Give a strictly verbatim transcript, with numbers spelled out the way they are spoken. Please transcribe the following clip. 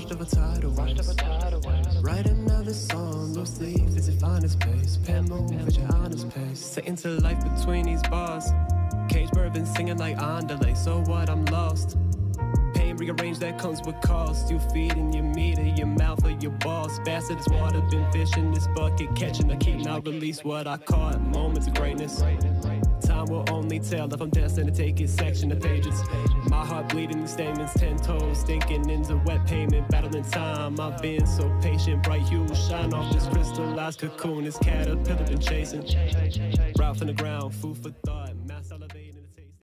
washed over tidal waves. Write another song, no sleep is your finest pace. Pen move at your honest pace. Set into life between these bars. Cage bourbon singing like Andale. So what, I'm lost. Pain rearrange that comes with cost. You feed in your meter, your mouth or your balls. Faster as water, been fishing this bucket, catching. I keep not release what I caught. Moments of greatness. Time will only tell if I'm destined to take it section of pages. My heart bleeding, these statements, ten toes stinking into wet pavement, battling time. I've been so patient, bright hues shine off this crystallized cocoon. This caterpillar been chasing, route from the ground, food for thought.